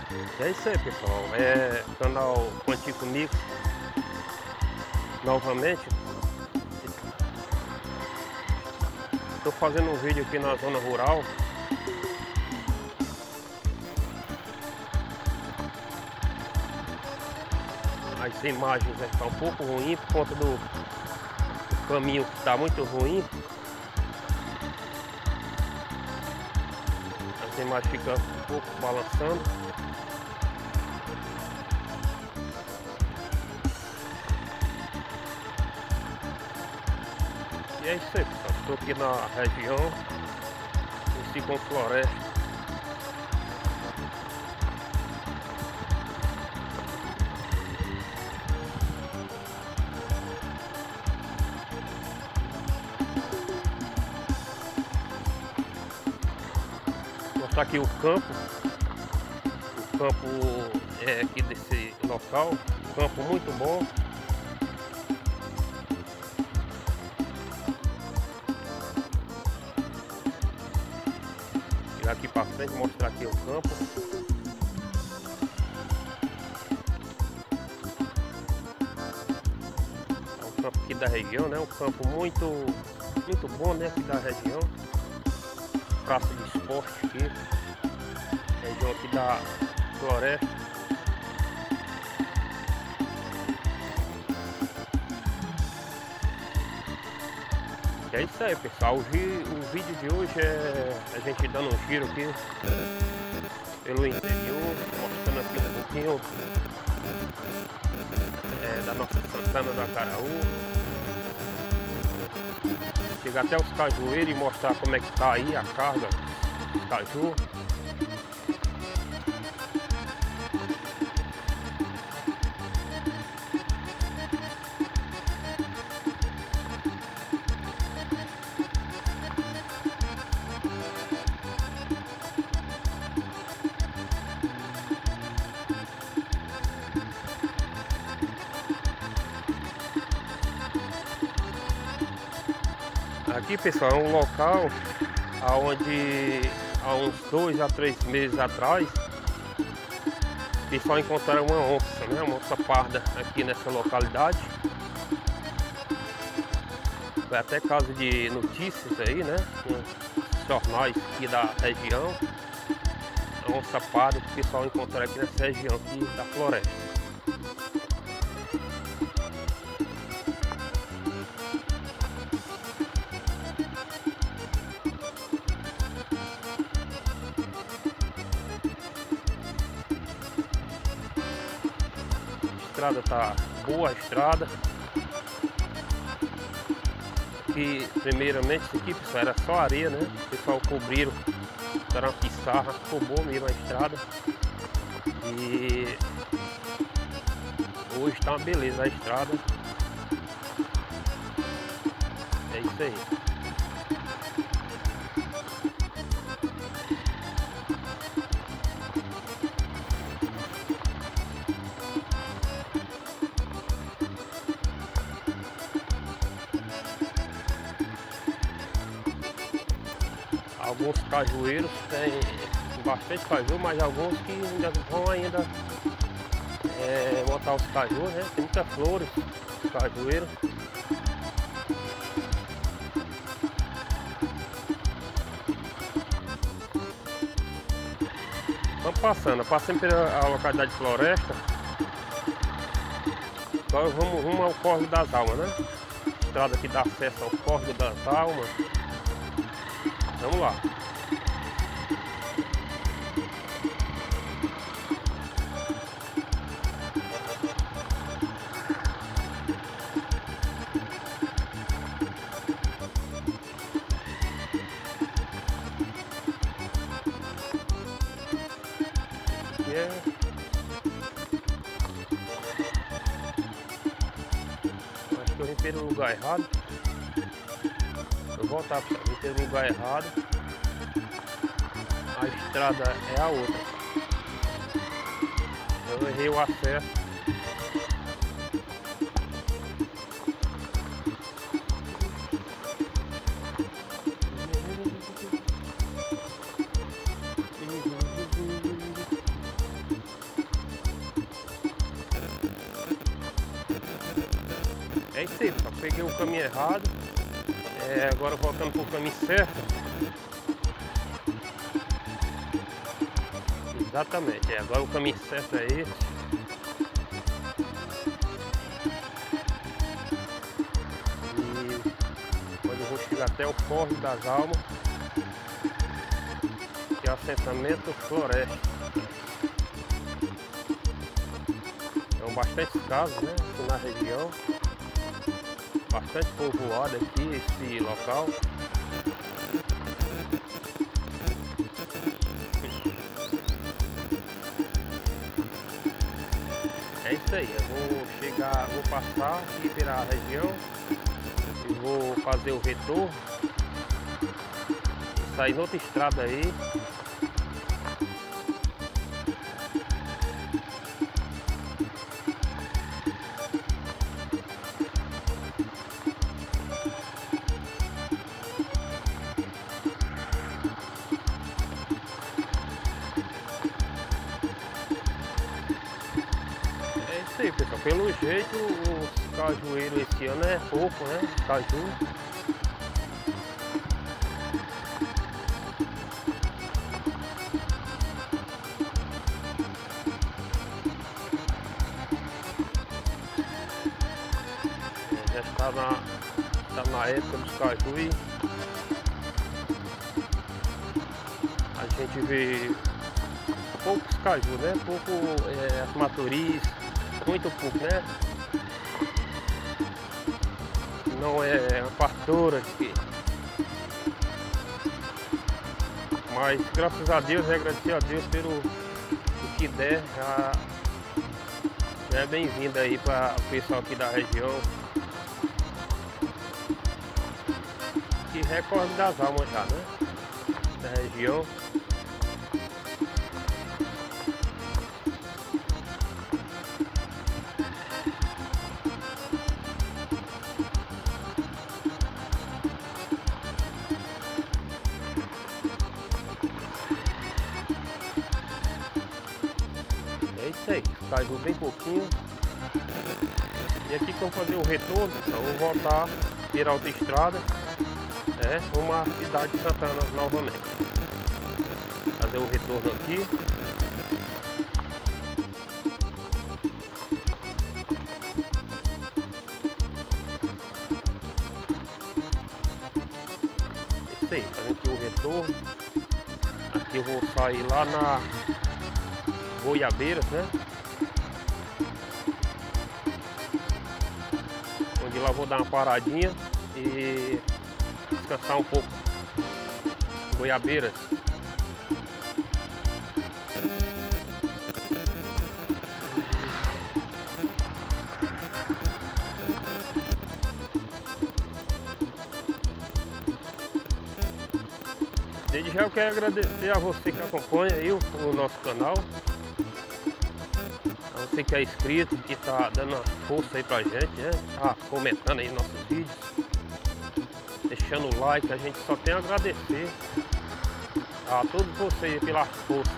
É isso aí, pessoal. É canal Quantico Mix. Novamente, estou fazendo um vídeo aqui na zona rural. As imagens estão um pouco ruins por conta do caminho que está muito ruim. As imagens ficam um pouco balançando. E é isso aí, pessoal. Estou aqui na região do Ciclone Floresta. Vou mostrar aqui o campo. O campo é aqui desse local. Campo muito bom. Aqui para frente, mostrar aqui o campo. É um campo aqui da região, né? Um campo muito bom, né? Aqui da região. Praça de esporte aqui. Região aqui da floresta. É isso aí, pessoal. O vídeo de hoje é a gente dando um giro aqui pelo interior, mostrando aqui um pouquinho da nossa Santana do Acaraú. Chegar até os cajueiros e mostrar como é que tá aí a carga dos caju. Aqui, pessoal, é um local onde há uns 2 a 3 meses atrás o pessoal encontraram uma onça, né? Uma onça parda aqui nessa localidade. Foi até caso de notícias aí, né? Nos jornais aqui da região. A onça parda que o pessoal encontrou aqui nessa região aqui da floresta. A estrada tá boa, a estrada. Que primeiramente isso aqui, pessoal, era só areia, né? O pessoal cobriram, era uma pissarra, ficou boa mesmo a estrada. E hoje tá uma beleza a estrada. É isso aí. Alguns cajueiros tem bastante caju, mas alguns que ainda vão botar os cajus, né? Tem muitas flores, os cajueiros. Vamos passando pela localidade de Floresta. Agora vamos rumo ao Córrego das Almas, né? Estrada que dá acesso ao Córrego das Almas. Vamos lá. Aqui acho que eu vim pelo lugar errado. Vou voltar para vir pelo lugar errado. A estrada é a outra. Eu errei o acesso. isso aí, pessoal. Peguei o caminho errado. Agora voltando pro caminho certo. Exatamente, agora o caminho certo é esse. E onde eu vou chegar até o Forte das Almas, que é o assentamento Floresta. São bastantes casas, né, aqui na região. Bastante povoado aqui, esse local. É isso aí, vou passar aqui pela região e vou fazer o retorno, sair noutra estrada aí. Aí, pessoal, pelo jeito os cajueiros esse ano é pouco, né? Caju. Já está na época dos caju e a gente vê poucos caju, né? Pouco as maturiz. Muito pouco, né? Não é uma fartura aqui. Mas graças a Deus, agradecer a Deus pelo que der. Já é bem-vindo aí para o pessoal aqui da região. Que recorde das almas já, né? Da região. É isso aí, caju bem pouquinho. E aqui que eu vou fazer o retorno, eu vou voltar, virar a autoestrada, rumo à cidade de Santana novamente. Fazer o retorno aqui. Isso aí, fazendo aqui o retorno. Aqui eu vou sair lá na Goiabeiras, né? Onde lá eu vou dar uma paradinha e descansar um pouco. Goiabeiras. Desde já eu quero agradecer a você que acompanha aí o nosso canal. A você que é inscrito, que tá dando uma força aí pra gente, né? Tá comentando aí nossos vídeos, deixando o like, a gente só tem a agradecer a todos vocês pela força.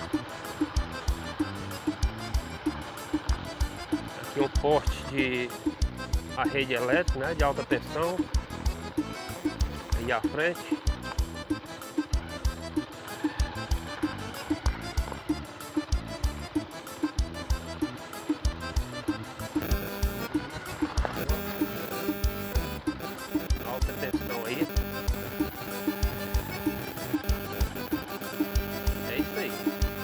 Aqui um poste de a rede elétrica, né? De alta tensão. Aí à frente. É isso aí.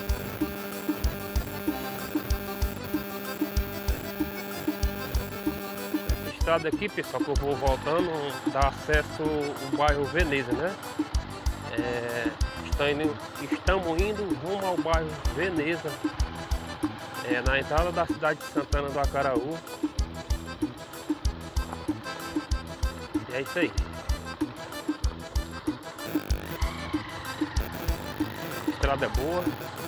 Essa estrada aqui, pessoal, que eu vou voltando, dá acesso ao bairro Veneza, né? Estamos indo rumo ao bairro Veneza, na entrada da cidade de Santana do Acaraú. E é isso aí. Estrada boa.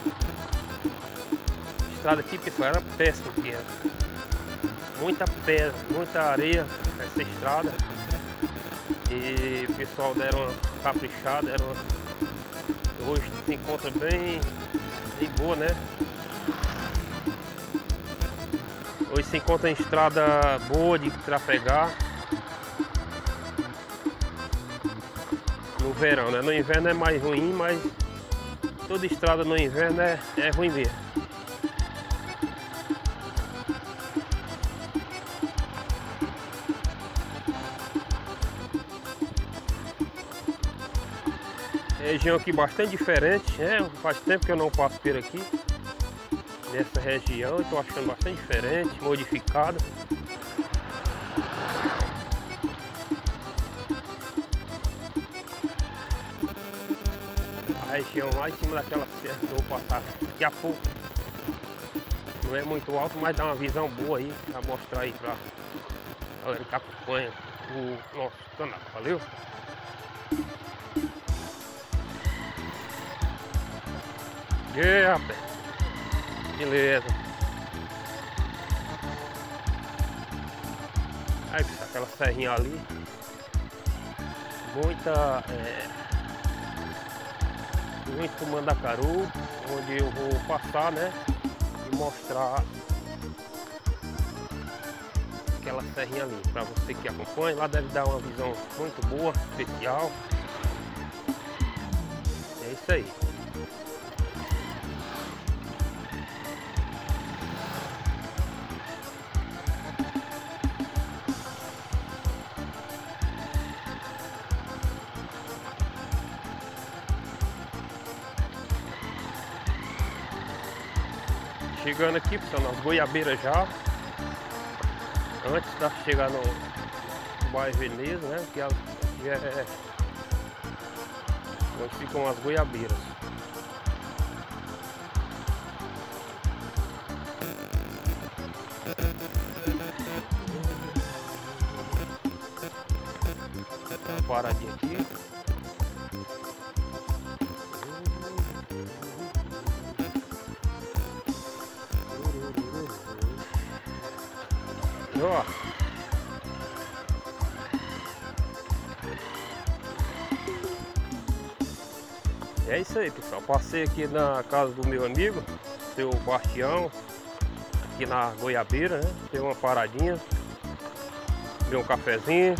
Estrada aqui, pessoal, era péssima aqui. Muita pedra, muita areia essa estrada. E o pessoal deram uma caprichada, hoje se encontra bem boa, né? Hoje se encontra em estrada boa de trafegar no verão, né? No inverno é mais ruim, mas toda estrada no inverno é ruim mesmo. Região aqui bastante diferente, né? Faz tempo que eu não passo por aqui nessa região, estou achando bastante diferente, modificada. A região lá em cima daquela serra que eu vou passar daqui a pouco. Não é muito alto, mas dá uma visão boa aí para mostrar aí para a galera que acompanha o nosso canal. Valeu? Rapaz, beleza. Aí aquela serrinha ali, muito mandacaru, onde eu vou passar, né, e mostrar aquela serrinha ali para você que acompanha. Lá deve dar uma visão muito boa, especial. É isso aí. Chegando aqui, pessoal, nas Goiabeiras já. Antes de chegar no bairro Veneza, né? Que aqui é onde ficam as Goiabeiras. Uma paradinha aqui. Ó. É isso aí, pessoal. Passei aqui na casa do meu amigo, seu Bastião, aqui na Goiabeira, né? Tem uma paradinha, deu um cafezinho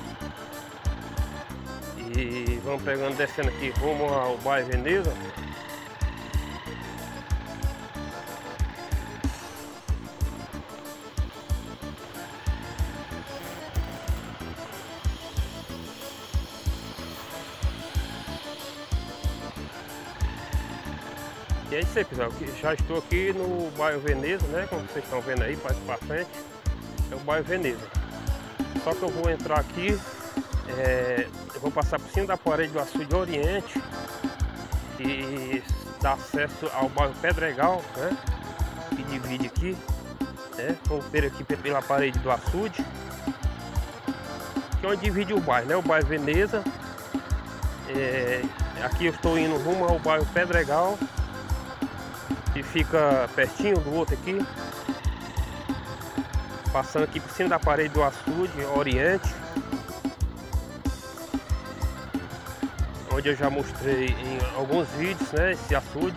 e vamos pegando, descendo aqui rumo ao bairro Veneza. E é isso aí, pessoal, já estou aqui no bairro Veneza, né? Como vocês estão vendo aí, mais para frente, é o bairro Veneza. Só que eu vou entrar aqui, eu vou passar por cima da parede do Açude Oriente e dá acesso ao bairro Pedregal, né? Que divide aqui, né? Vamos ver aqui pela parede do Açude, que é onde divide o bairro, né? O bairro Veneza. Aqui eu estou indo rumo ao bairro Pedregal, que fica pertinho do outro aqui, passando aqui por cima da parede do Açude Oriente, onde eu já mostrei em alguns vídeos, né, esse açude.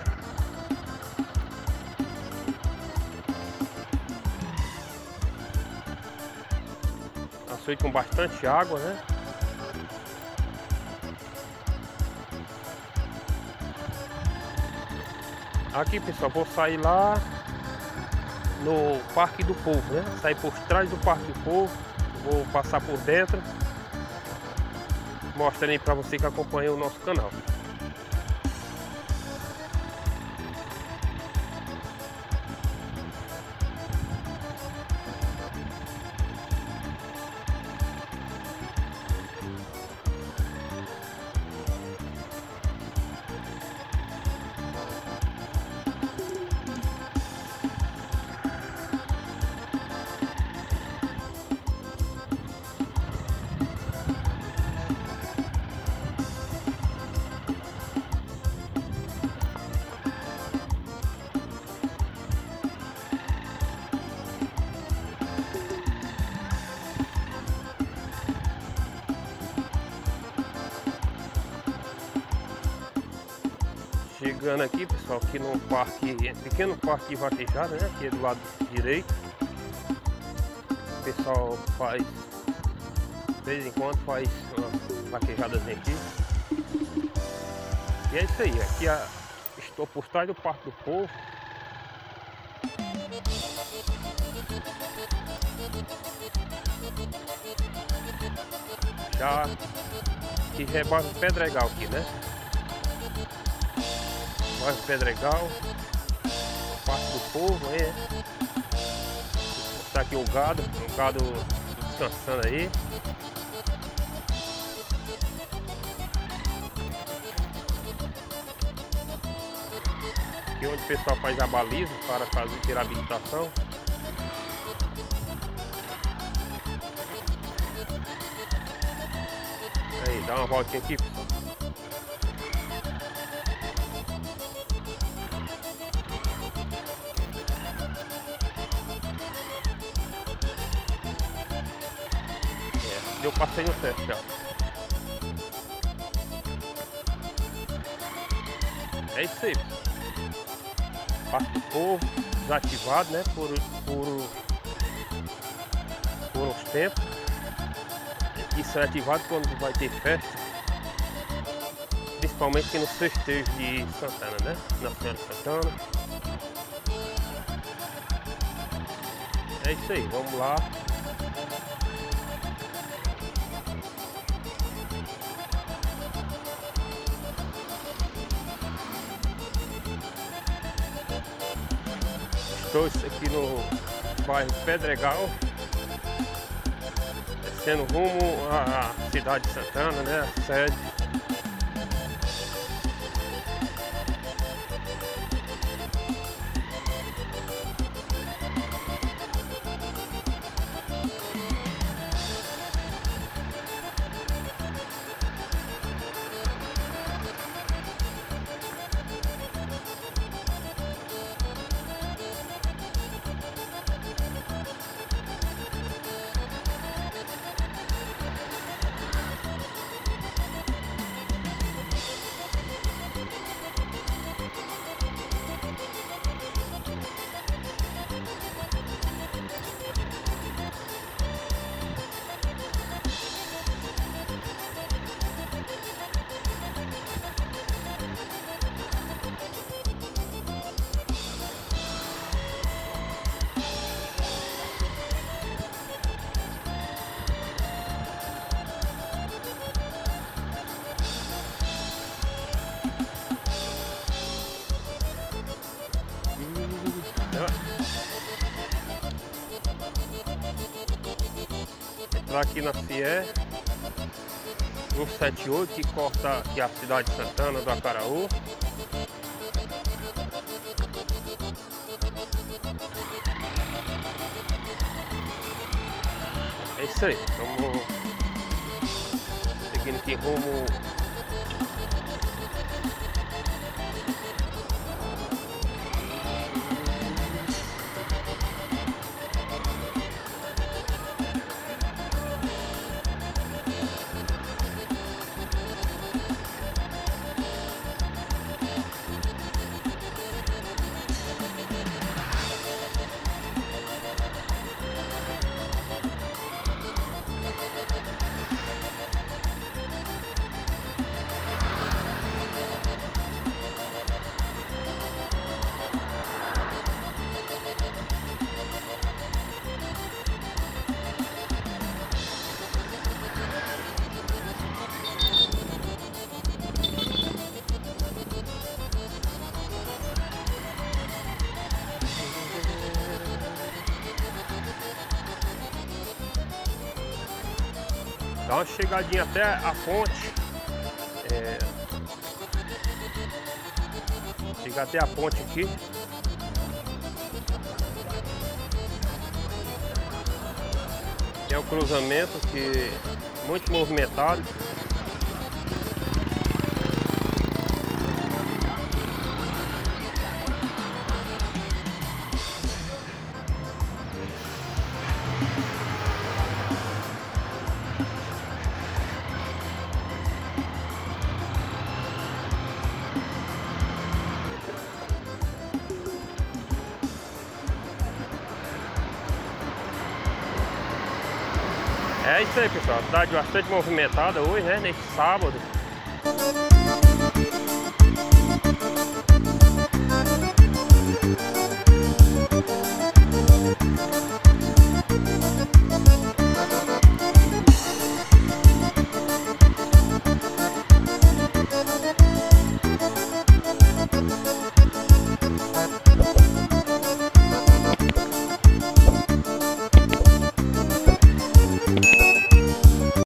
Açude com bastante água, né? Aqui, pessoal, vou sair lá no Parque do Povo, né? Sair por trás do Parque do Povo, vou passar por dentro, mostrando aí para você que acompanha o nosso canal. chegando aqui, pessoal, aqui no parque, pequeno parque de vaquejada, né? Aqui do lado direito. O pessoal faz, de vez em quando faz uma vaquejadazinha aqui. E é isso aí, aqui estou por trás do Parque do Povo. Já que é bairro Pedregal aqui, né? Bairro Pedregal, Parque do Povo, aí. Tá aqui o gado descansando aí. Aqui onde o pessoal faz a baliza para tirar a habilitação. Aí, dá uma voltinha aqui, pessoal. Eu passei no teste já. É isso aí. Parque do Povo, desativado, né? Por uns tempos. Isso é ativado quando vai ter festa. Principalmente aqui nos festejos de Santana, né? Na Senhora de Santana. É isso aí, vamos lá. Estou aqui no bairro Pedregal, descendo rumo à cidade de Santana, né? A sede. Entrar aqui na CIE 178 que corta aqui a cidade de Santana do Acaraú. É isso aí, estamos seguindo aqui rumo dá uma chegadinha até a ponte. Chegar até a ponte aqui. É o cruzamento que muito movimentado. É isso aí, pessoal. Cidade bastante movimentada hoje, né? Nesse sábado.